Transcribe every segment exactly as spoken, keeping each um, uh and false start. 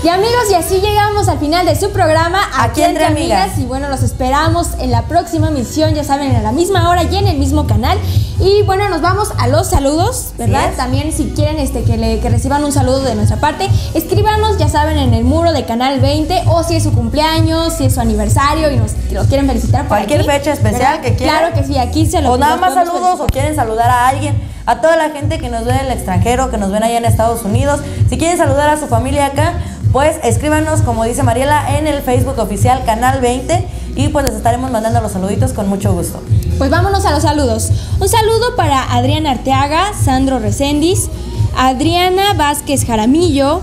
Y amigos, y así llegamos al final de su programa Aquí, Aquí Entre Amigas. Amigas. Y bueno, los esperamos en la próxima emisión, ya saben, a la misma hora y en el mismo canal. Y bueno, nos vamos a los saludos, ¿verdad? Sí, también si quieren este, que, le, que reciban un saludo de nuestra parte, escríbanos, ya saben, en el muro de Canal veinte, o si es su cumpleaños, si es su aniversario y nos que los quieren felicitar por cualquier aquí, fecha especial, ¿verdad? Que quieran. Claro que sí, aquí se lo O nada más saludos felicitar. O quieren saludar a alguien, a toda la gente que nos ve en el extranjero, que nos ven allá en Estados Unidos. Si quieren saludar a su familia acá, pues escríbanos, como dice Mariela, en el Facebook oficial Canal veinte y pues les estaremos mandando los saluditos con mucho gusto. Pues vámonos a los saludos. Un saludo para Adriana Arteaga, Sandro Recendis, Adriana Vázquez Jaramillo,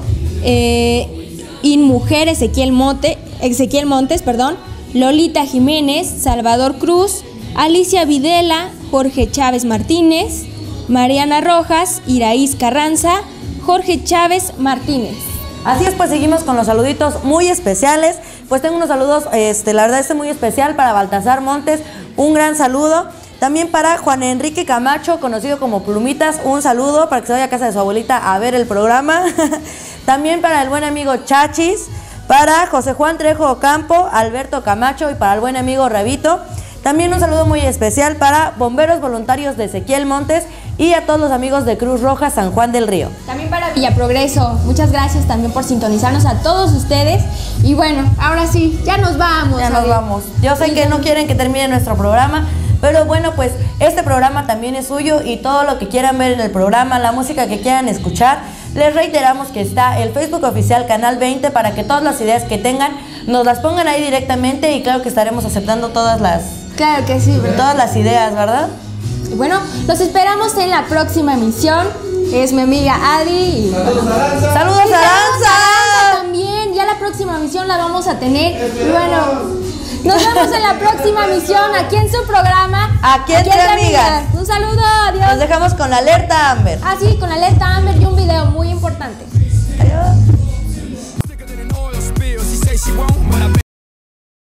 eh, Inmujer Ezequiel, Monte, Ezequiel Montes, perdón, Lolita Jiménez, Salvador Cruz, Alicia Videla, Jorge Chávez Martínez, Mariana Rojas, Iraíz Carranza, Jorge Chávez Martínez. Así es, pues seguimos con los saluditos muy especiales. Pues tengo unos saludos, este, la verdad, este muy especial para Baltasar Montes, un gran saludo. También para Juan Enrique Camacho, conocido como Plumitas, un saludo para que se vaya a casa de su abuelita a ver el programa. También para el buen amigo Chachis, para José Juan Trejo Ocampo, Alberto Camacho y para el buen amigo Rabito. También un saludo muy especial para Bomberos Voluntarios de Ezequiel Montes y a todos los amigos de Cruz Roja San Juan del Río. También para Villa Progreso, muchas gracias también por sintonizarnos a todos ustedes. Y bueno, ahora sí, ya nos vamos. Ya nos vamos. Yo sé que no quieren que termine nuestro programa, pero bueno, pues este programa también es suyo y todo lo que quieran ver en el programa, la música que quieran escuchar, les reiteramos que está el Facebook oficial Canal veinte para que todas las ideas que tengan nos las pongan ahí directamente y claro que estaremos aceptando todas las... Claro que sí, ¿verdad? Todas las ideas, ¿verdad? Y bueno, los esperamos en la próxima emisión. Es mi amiga Adi. Y... ¡Saludos, Aranza! ¡Saludos, Aranza! También, ya la próxima emisión la vamos a tener. Y bueno, nos vemos en la próxima emisión aquí en su programa Aquí Entre, Aquí Entre amigas. amigas. Un saludo, adiós. Nos dejamos con la alerta Amber. Ah, sí, con la alerta Amber y un video muy importante. Adiós.